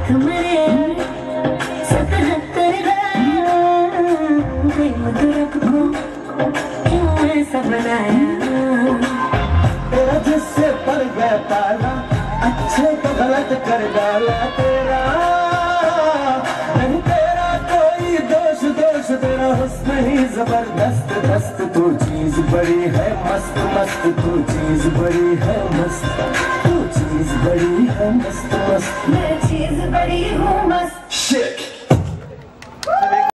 कमरे 77 मधुरक को क्यों ऐसा बनाया तेरा जिससे पड़ गया ताला अच्छे को गलत कर डाला तेरा नहीं तेरा कोई दोष दोष तेरा हुस्न ही जबरदस्त दस्त तू चीज बड़ी है मस्त मस्त तू चीज बड़ी है मस्त तू चीज बड़ी है मस्त मस्त मैं चीज बड़ी हूँ मस्त Shit.